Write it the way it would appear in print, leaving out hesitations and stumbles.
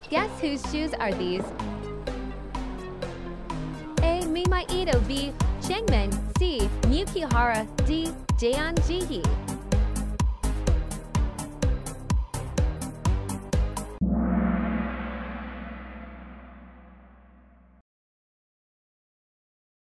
Guess whose shoes are these? A. Mima Ito. B. Changmin. C. Miyukihara. D. Jaeon Jihee.